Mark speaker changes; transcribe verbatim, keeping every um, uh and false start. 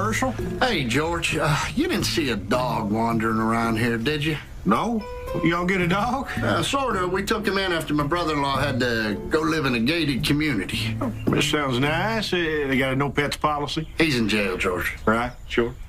Speaker 1: commercial?
Speaker 2: Hey, George, uh, you didn't see a dog wandering around here, did you?
Speaker 1: No. Y'all get a dog?
Speaker 2: Uh, sort of. We took him in after my brother-in-law had to go live in a gated community.
Speaker 1: This sounds nice. Uh, they got a no pets policy?
Speaker 2: He's in jail, George.
Speaker 1: Right, sure.